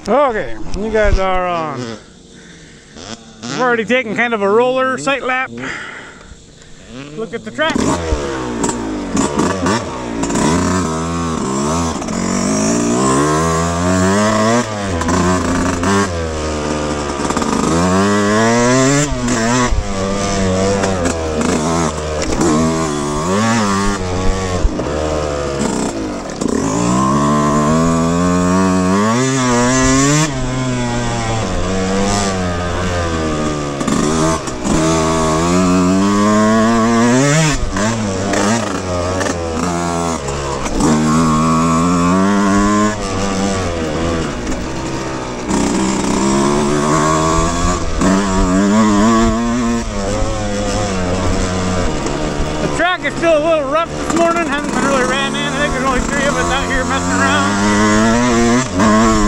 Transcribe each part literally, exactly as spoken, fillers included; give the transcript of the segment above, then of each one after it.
Okay, you guys are on. We've already taken kind of a roller sight lap. Look at the track. It's still a little rough this morning, hasn't been really ran in. I think there's only three of us out here messing around.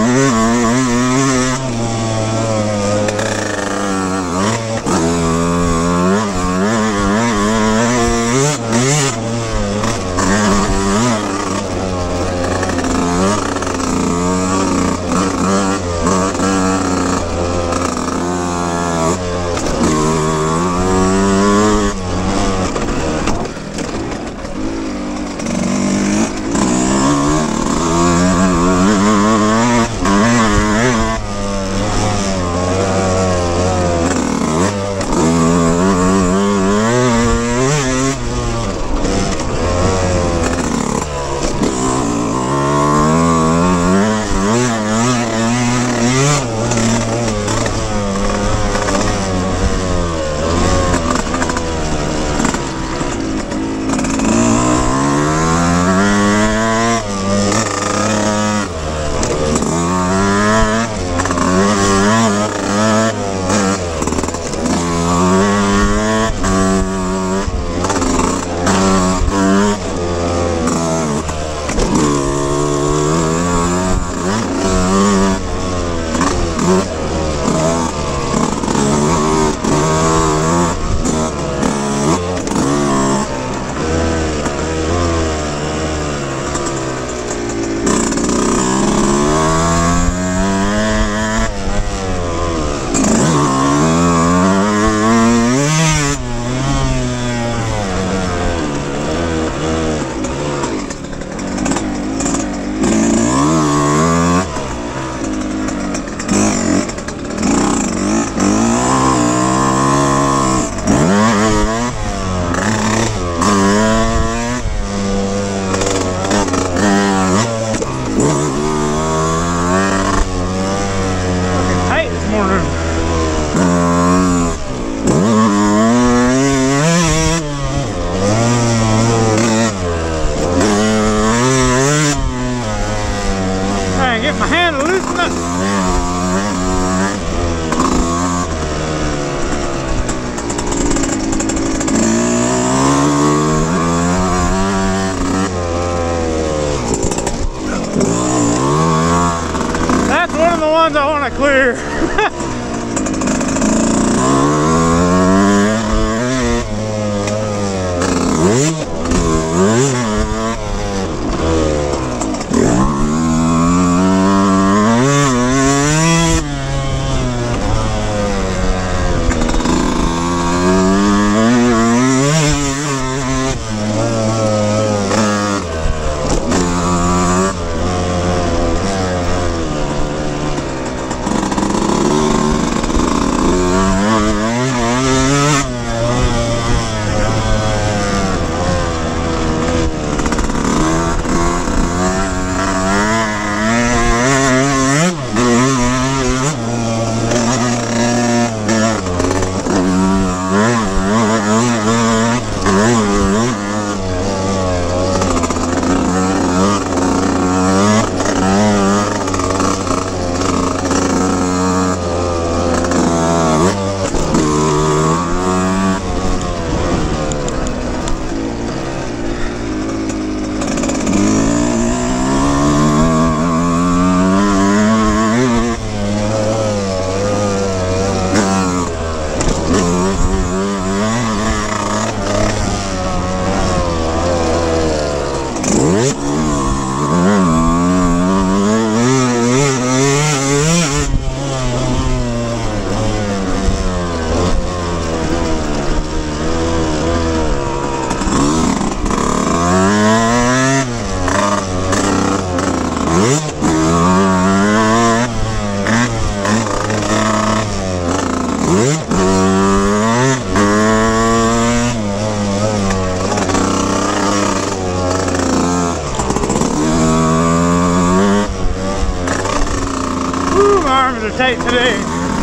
Get my hand loosened up. That's one of the ones I want to clear. arms are tight today.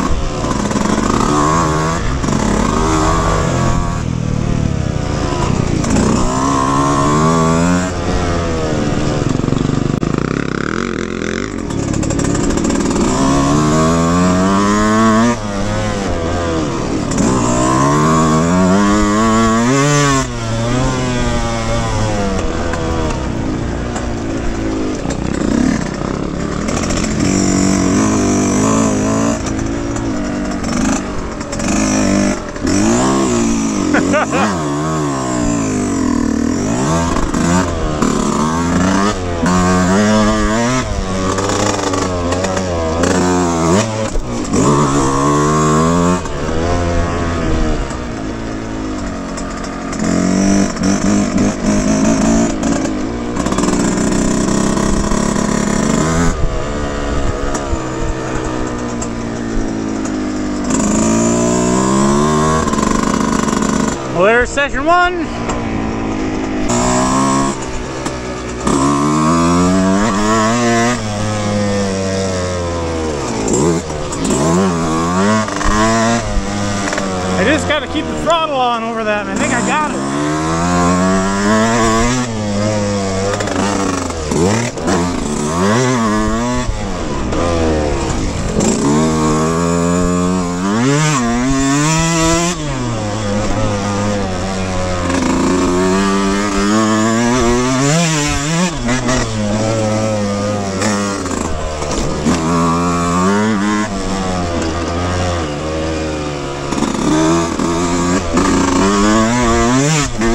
Well, there's session one. I just gotta keep the throttle on over that, and I think I got it.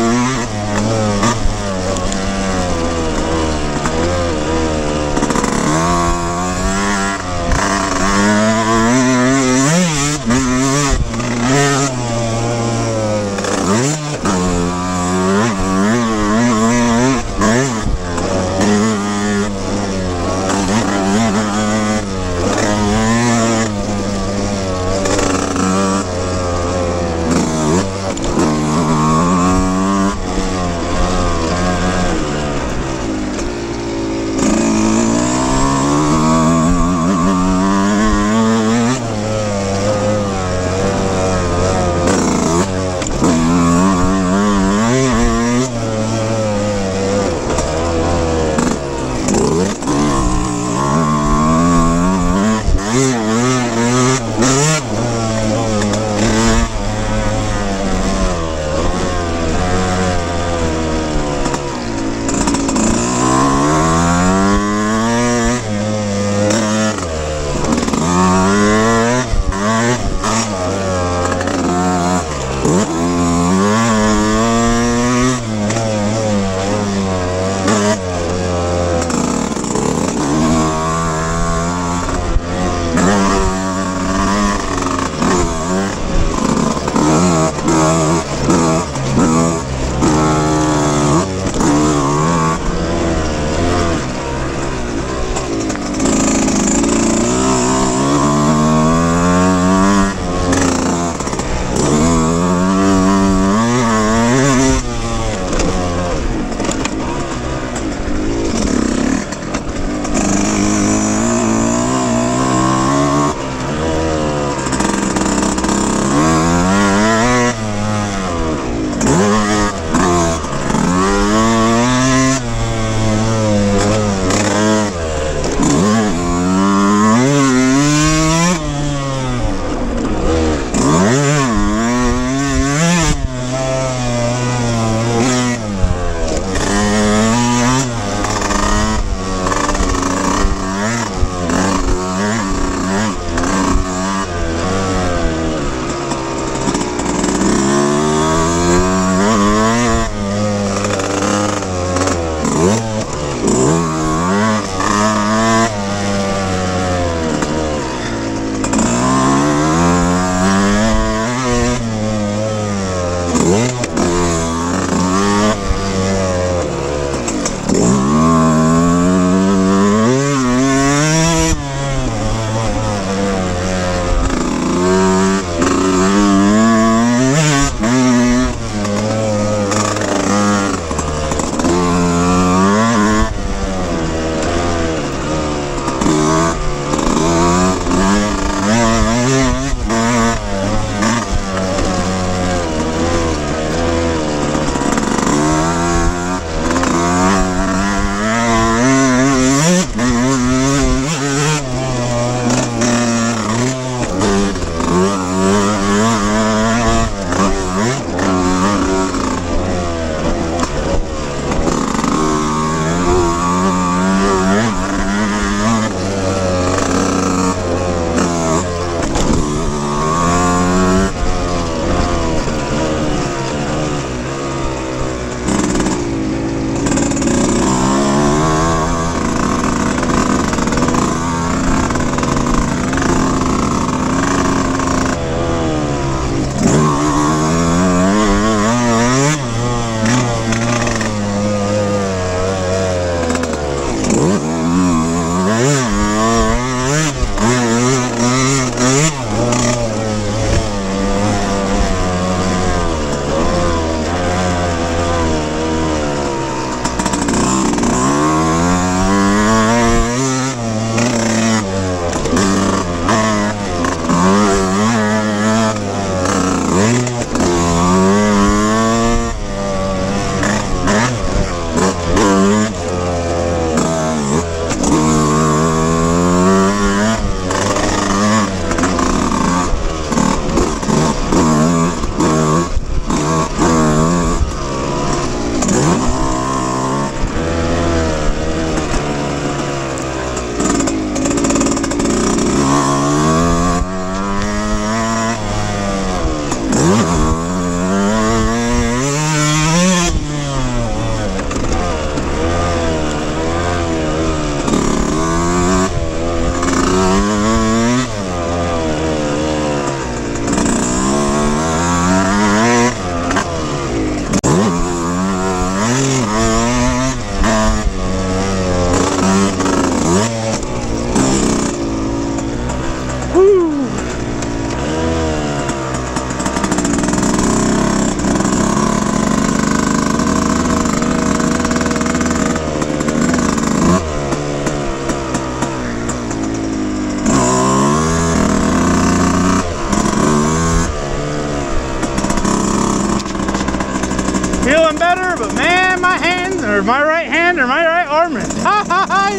or my right hand or my right armrest. Ha ha ha!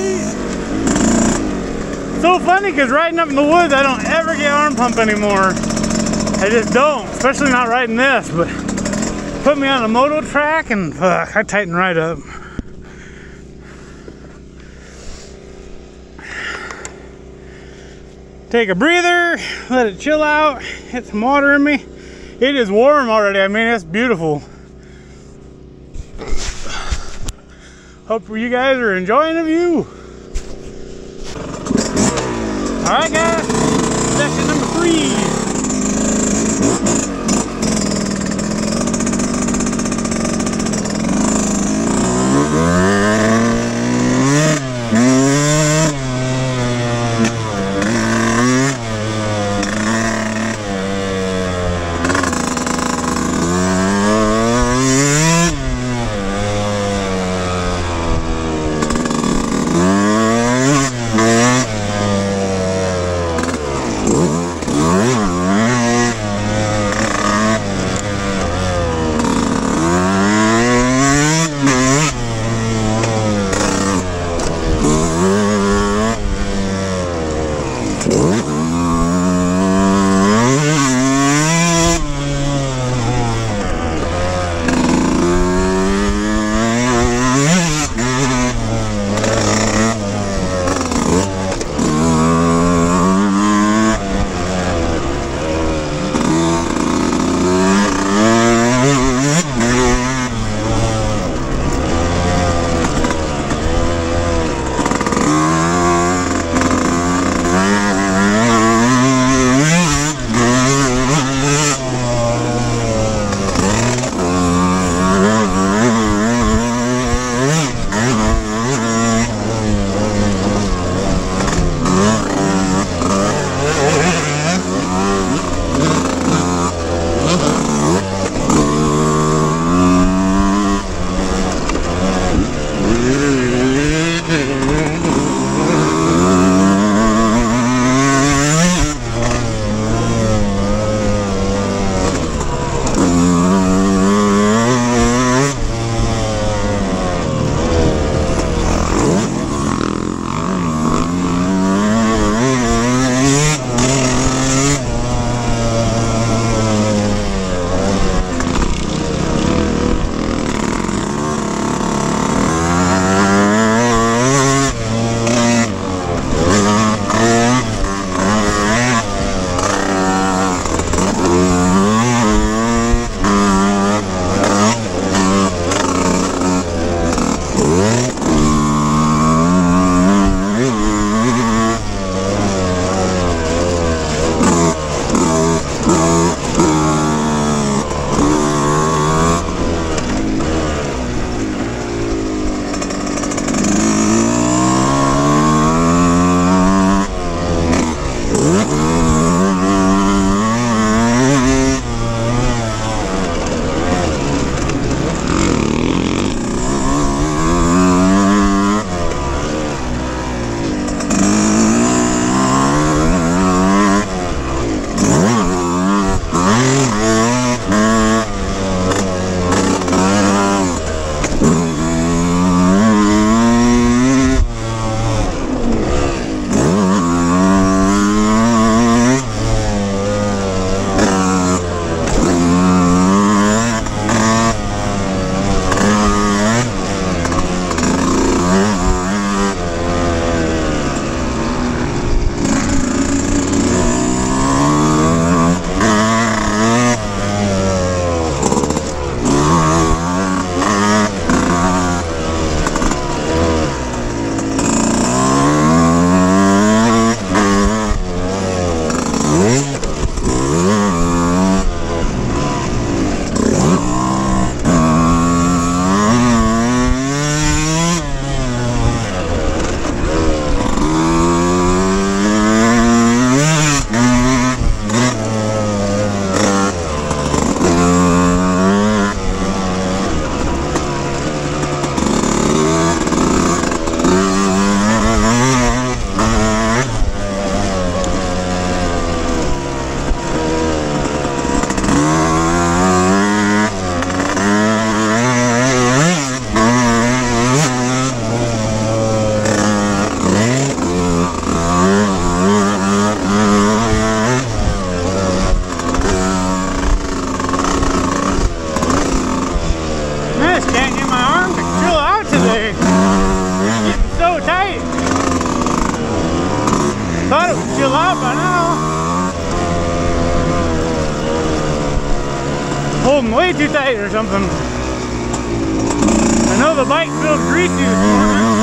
So funny because riding up in the woods, I don't ever get arm pump anymore. I just don't, especially not riding this. But put me on a moto track and fuck, I tighten right up. Take a breather, let it chill out, hit some water in me. It is warm already. I mean, it's beautiful. Hope you guys are enjoying the view. All right, guys, session number three. Thought it would chill out by now. Holding way too tight or something. I know the bike feels greasy this morning.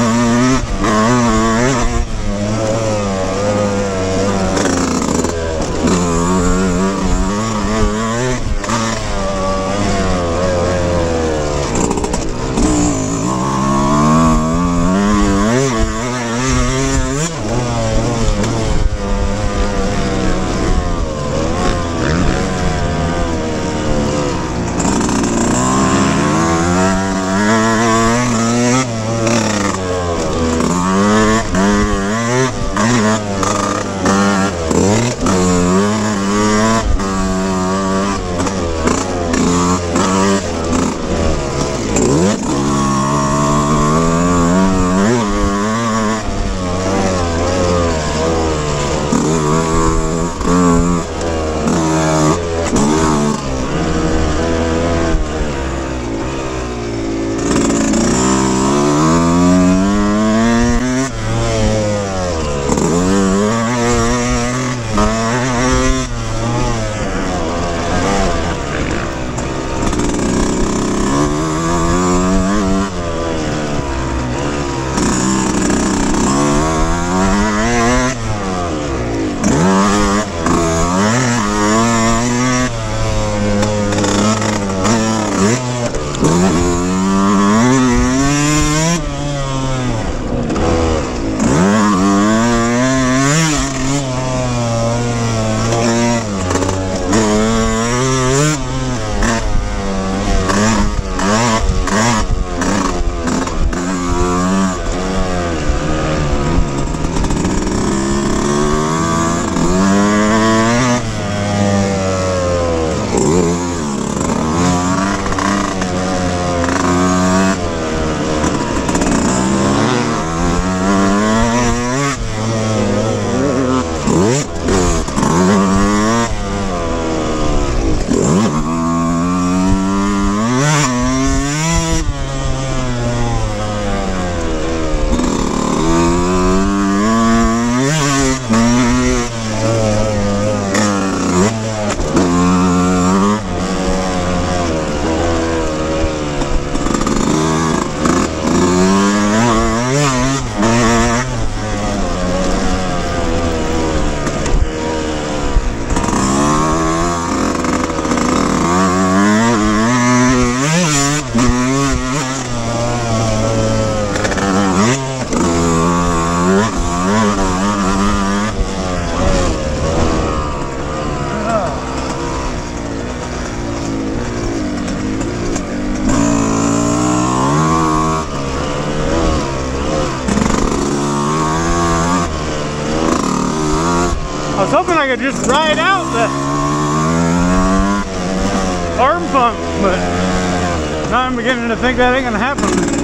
I was hoping I could just ride out the arm pump, but now I'm beginning to think that ain't gonna happen.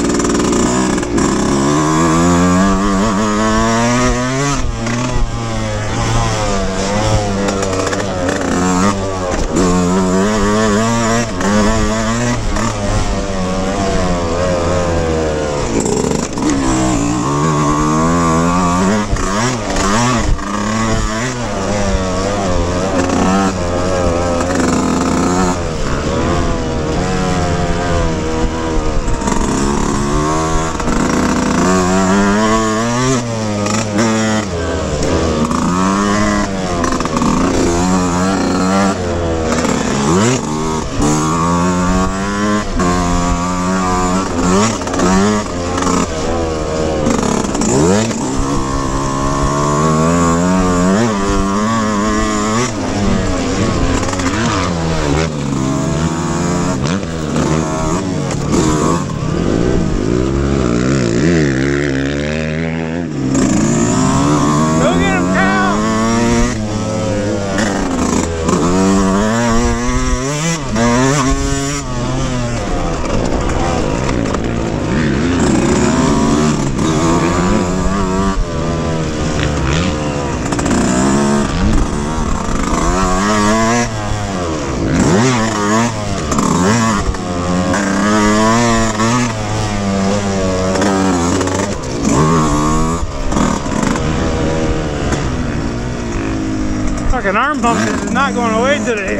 Fucking arm pump is not going away today.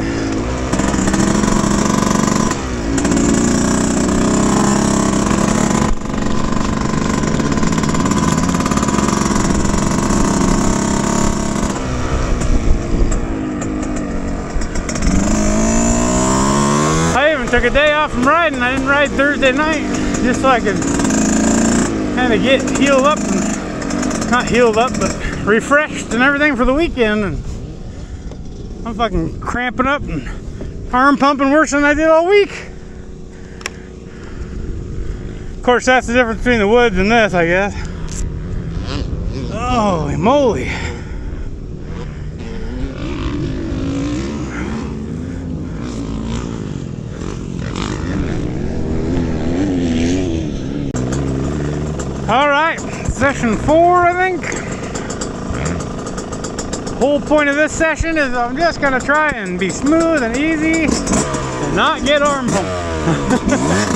I even took a day off from riding. I didn't ride Thursday night just so I could kind of get healed up, and not healed up, but refreshed and everything for the weekend. And I'm fucking cramping up and arm pumping worse than I did all week. Of course, that's the difference between the woods and this, I guess. Holy moly. All right, session four, I think. Whole point of this session is I'm just gonna try and be smooth and easy and not get arm pumped.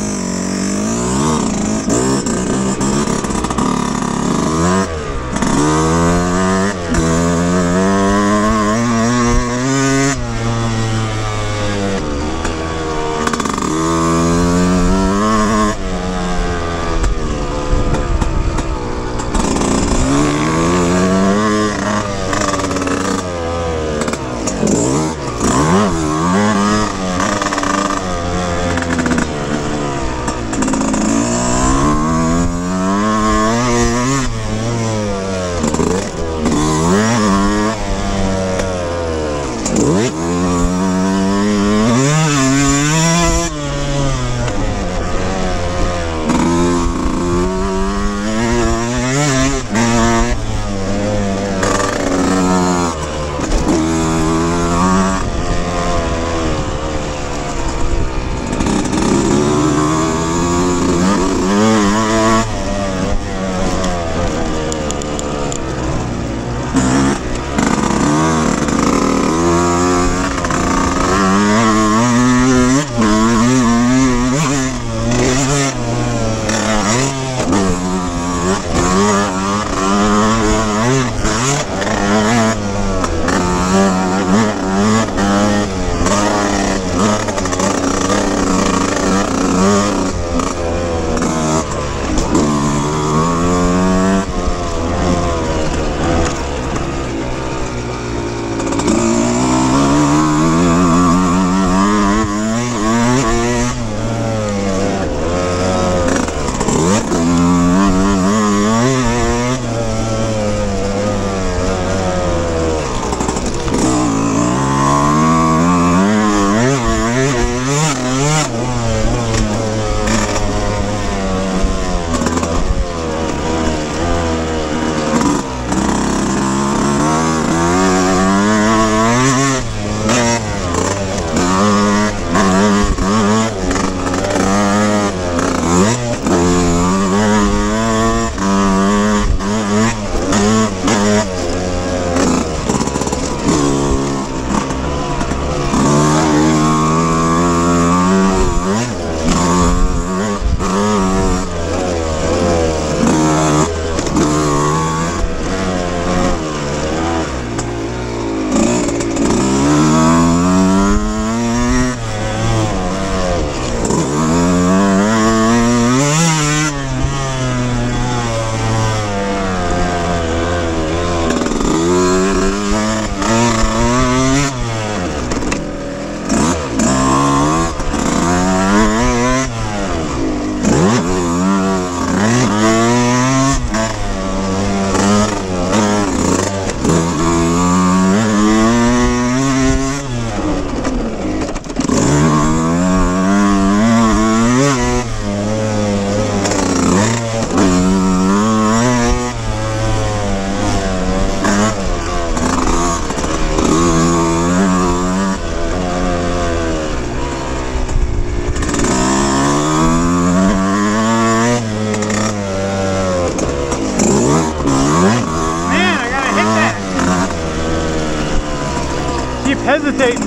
hesitating.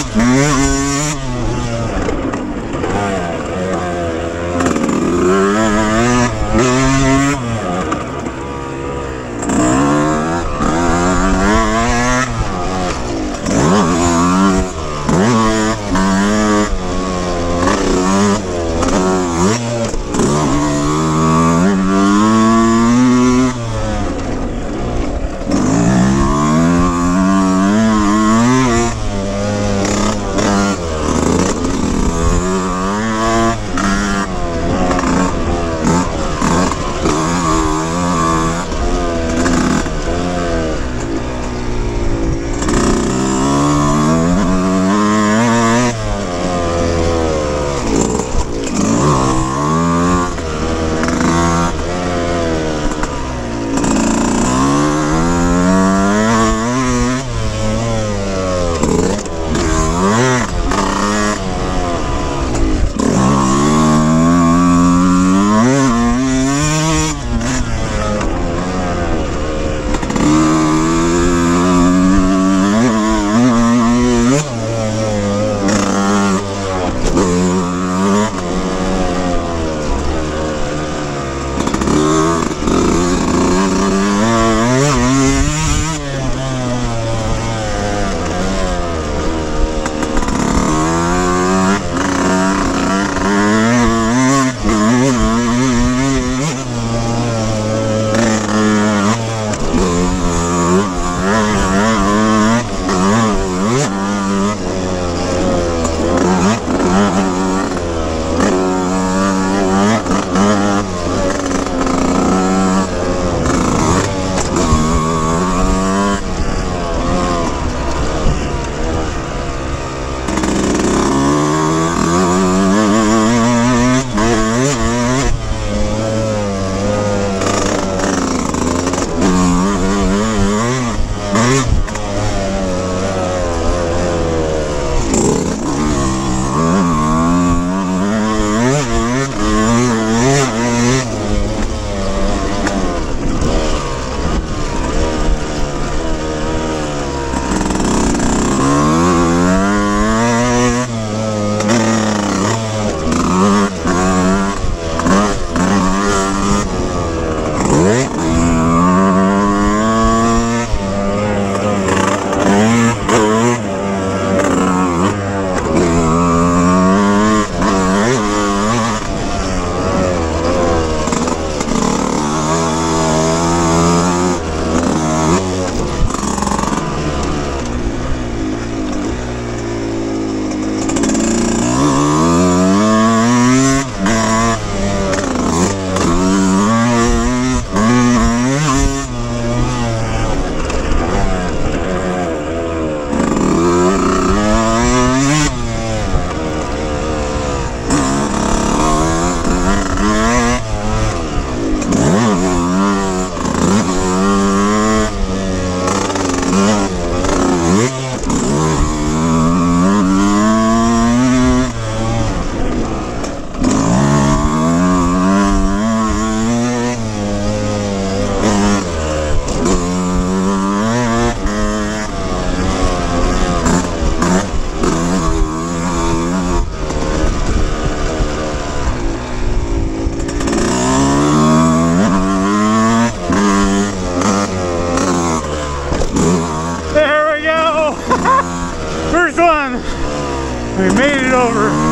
We made it over.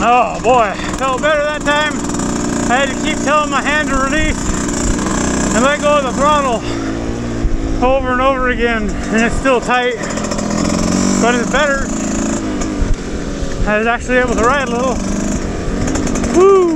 Oh boy, felt better that time. I had to keep telling my hand to release and let go of the throttle over and over again, and it's still tight, but it's better. I was actually able to ride a little. Woo!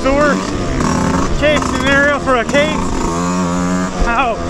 the worst case scenario for a case. Ouch.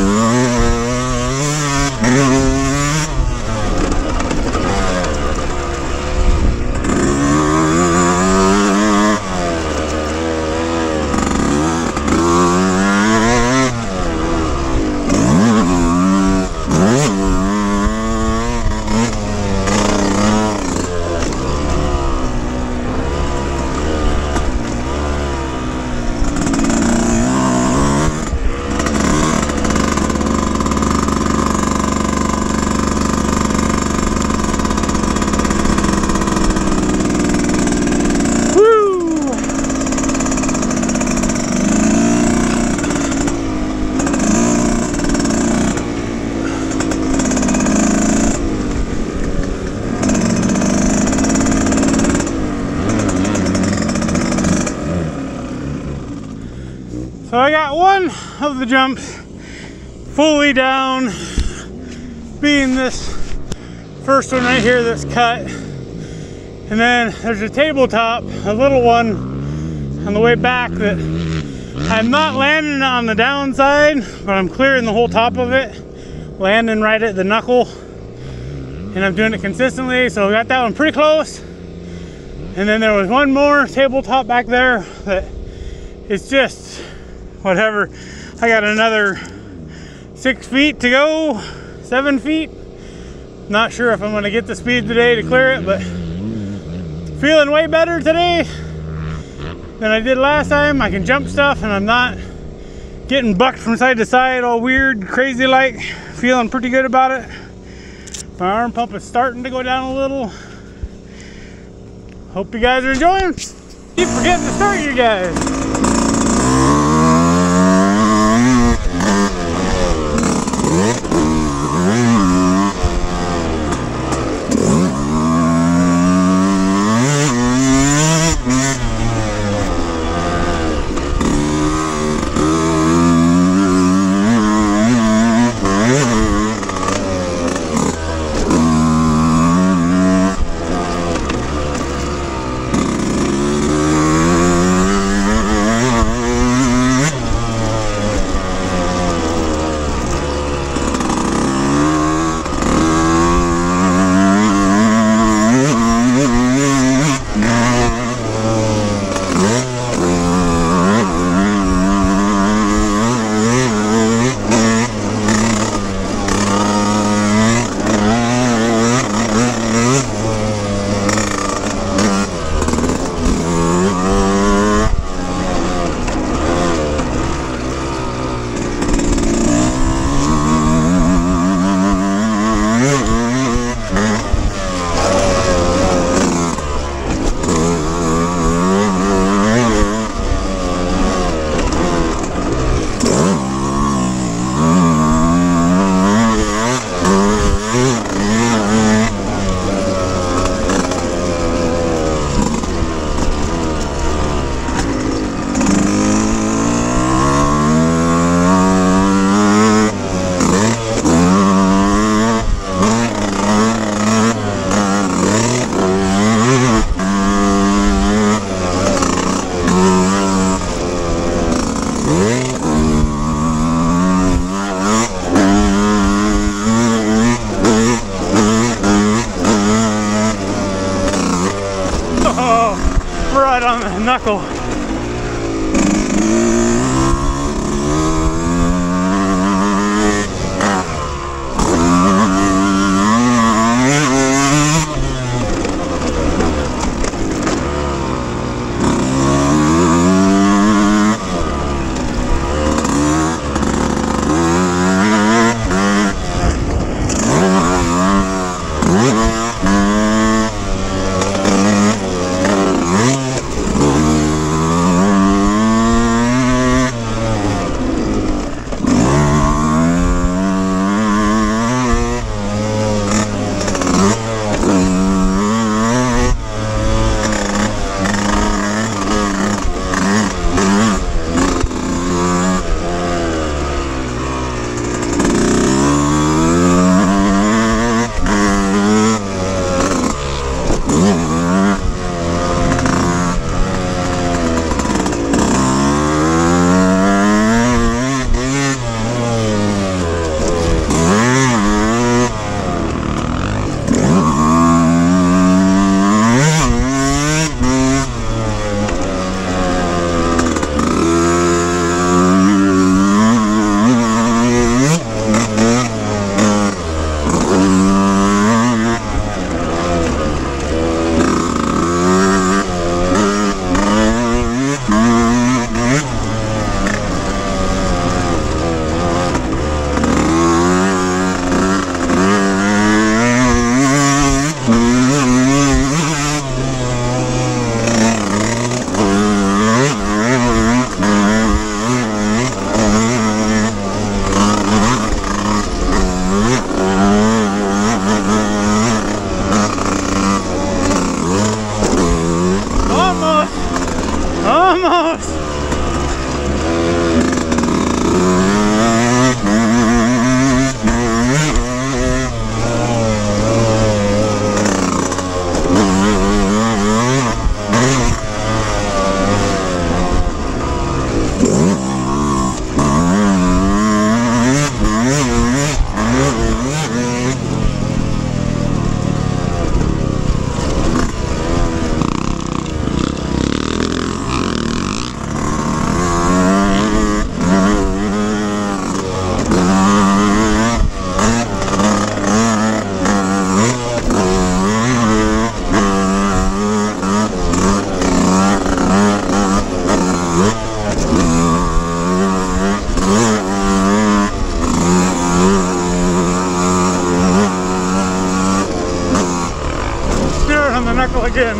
So I got one of the jumps fully down, being this first one right here that's cut. And then there's a tabletop, a little one on the way back that I'm not landing on the downside, but I'm clearing the whole top of it, landing right at the knuckle. And I'm doing it consistently, so I got that one pretty close. And then there was one more tabletop back there that it's just whatever. I got another six feet to go, seven feet. Not sure if I'm gonna get the speed today to clear it, but feeling way better today than I did last time. I can jump stuff and I'm not getting bucked from side to side all weird, crazy like. Feeling pretty good about it. My arm pump is starting to go down a little. Hope you guys are enjoying. Keep forgetting to start you guys. Right on the knuckle. again.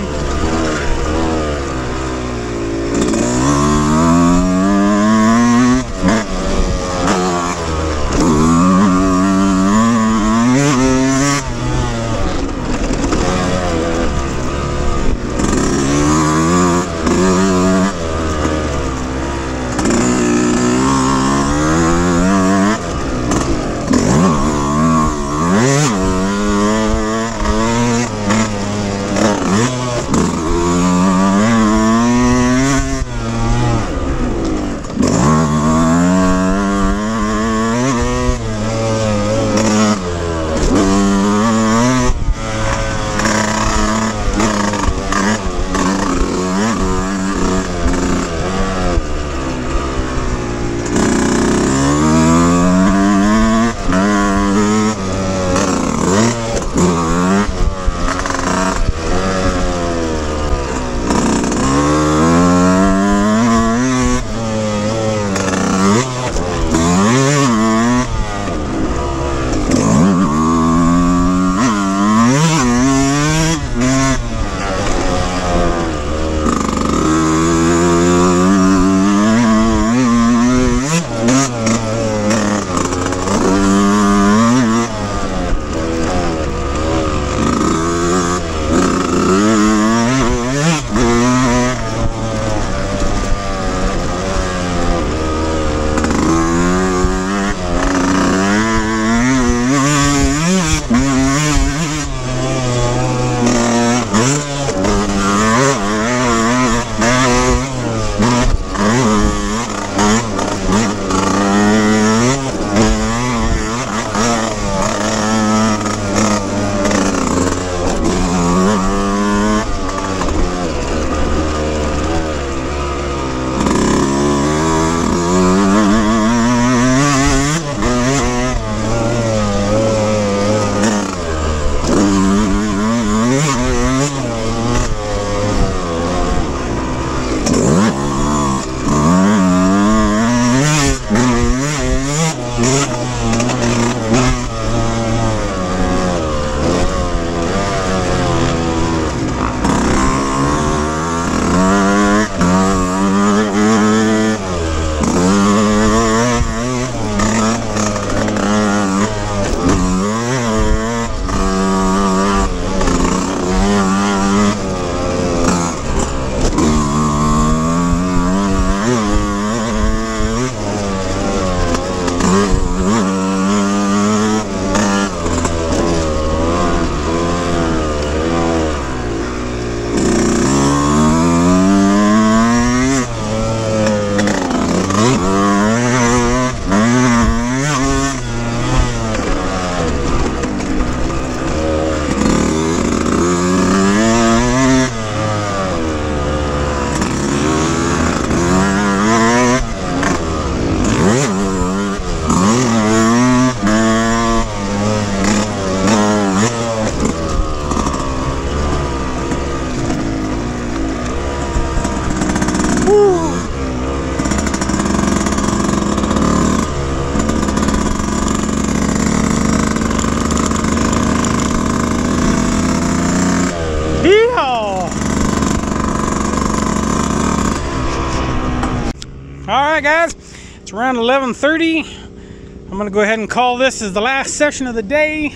Alright guys, it's around eleven thirty. I'm going to go ahead and call this as the last session of the day.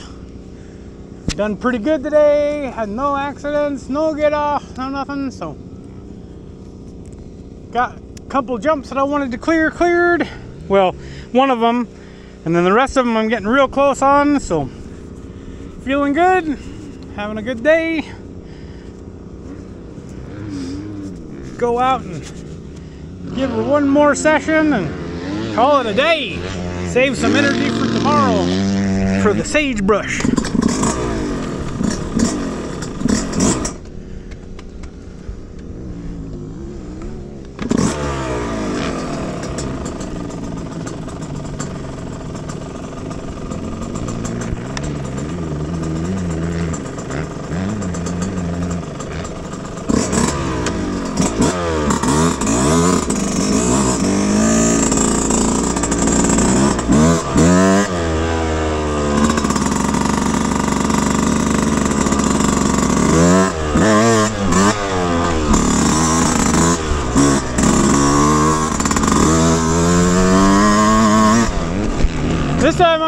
Done pretty good today. Had no accidents, no get off, no nothing. So got a couple jumps that I wanted to clear, cleared. Well, one of them. And then the rest of them I'm getting real close on. So feeling good. Having a good day. Go out and give her one more session and call it a day. Save some energy for tomorrow for the sagebrush.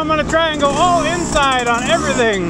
I'm gonna try and go all inside on everything.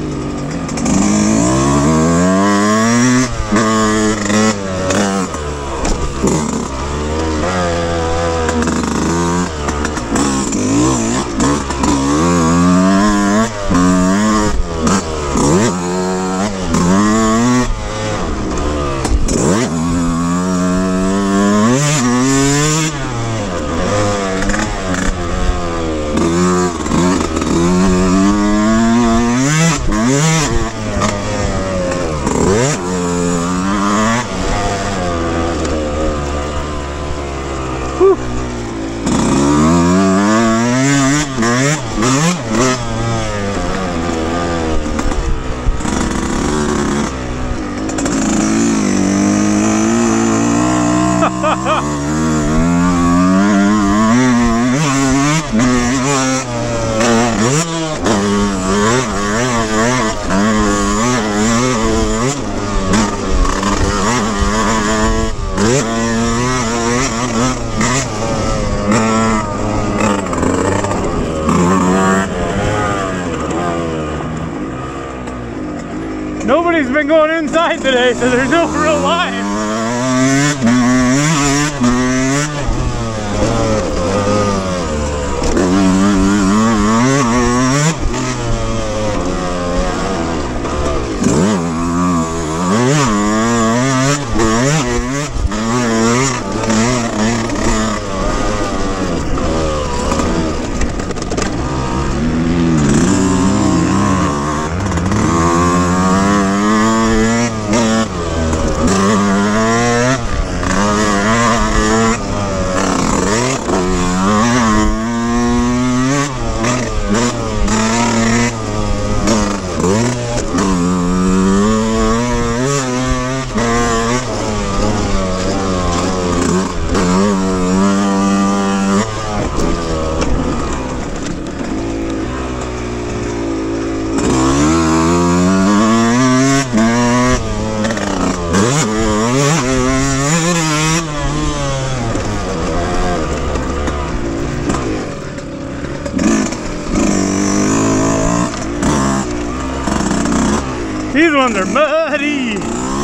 Nobody's been going inside today, so there's no real life. These ones are muddy.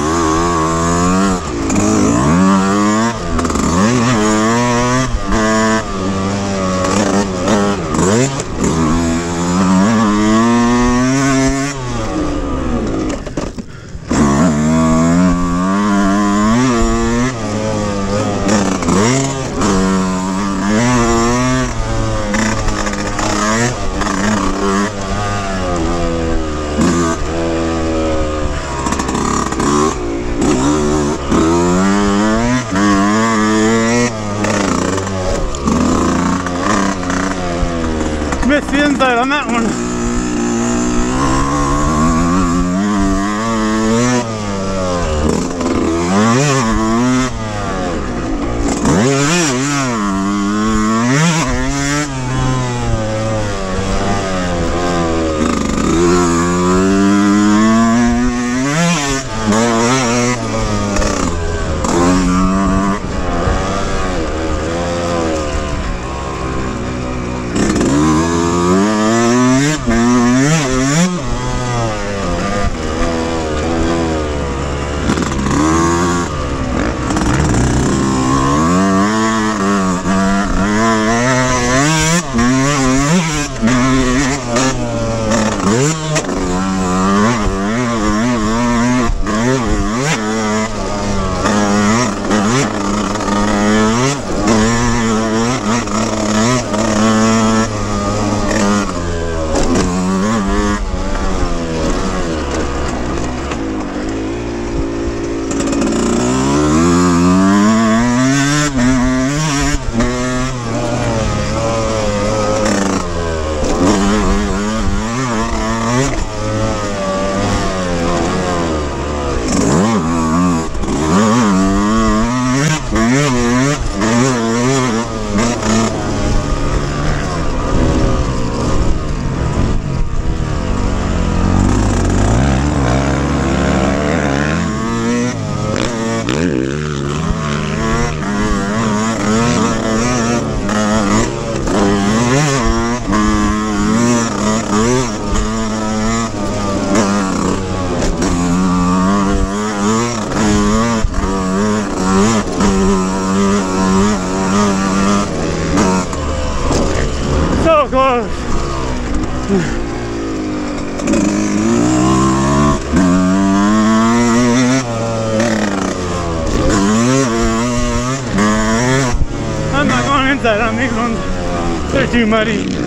Missed the inside on that one. Mm-hmm. I'm not going inside on these ones. They're too muddy.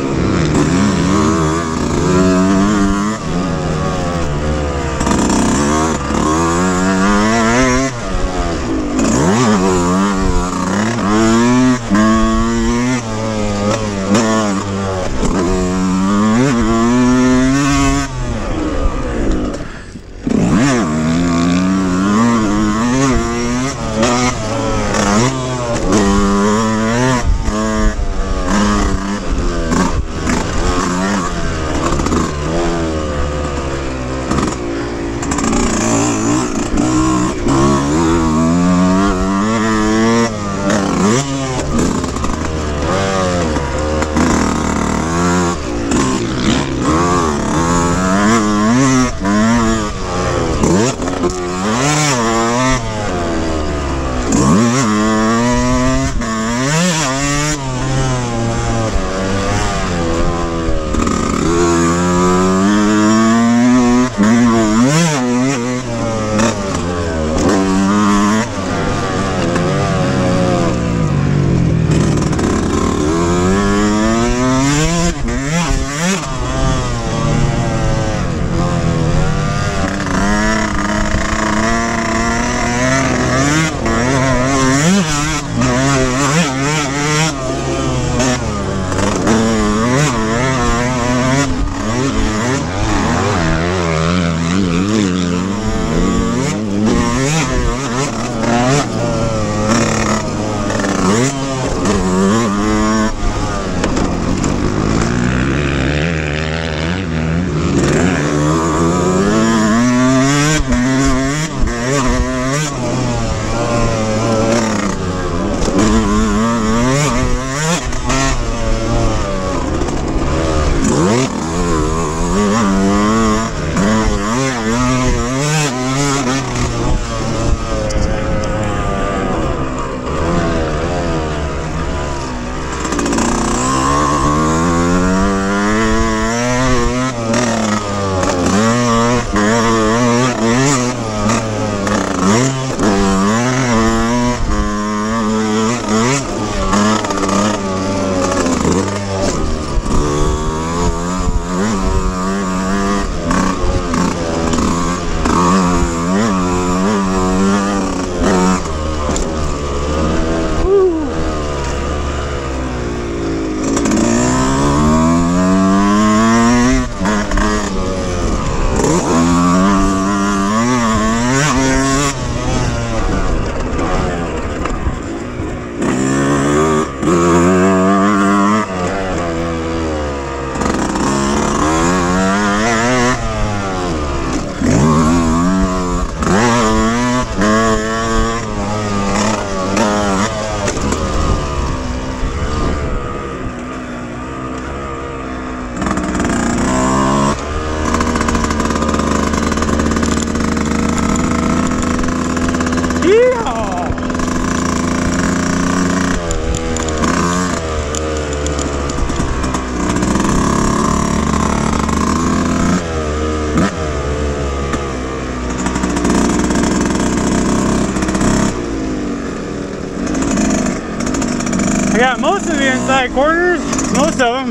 I got most of the inside corners, most of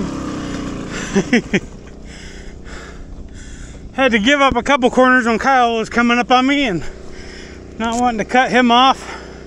them. Had to give up a couple corners when Kyle was coming up on me and not wanting to cut him off.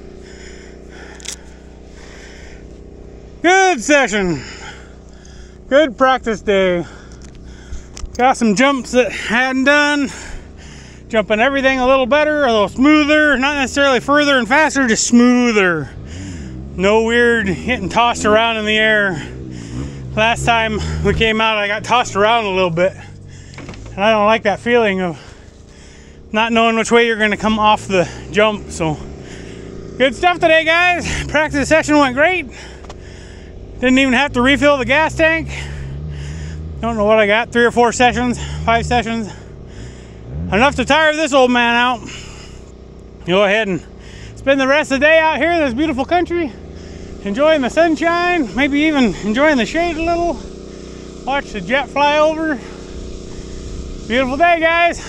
Good session. Good practice day. Got some jumps that hadn't done. Jumping everything a little better, a little smoother. Not necessarily further and faster, just smoother. No weird getting tossed around in the air. Last time we came out, I got tossed around a little bit. And I don't like that feeling of not knowing which way you're gonna come off the jump. So good stuff today, guys. Practice session went great. Didn't even have to refill the gas tank. Don't know what I got, three or four sessions, five sessions. Enough to tire this old man out. Go ahead and spend the rest of the day out here in this beautiful country, enjoying the sunshine, maybe even enjoying the shade a little. Watch the jet fly over. Beautiful day, guys.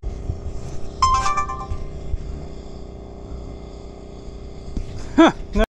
Huh.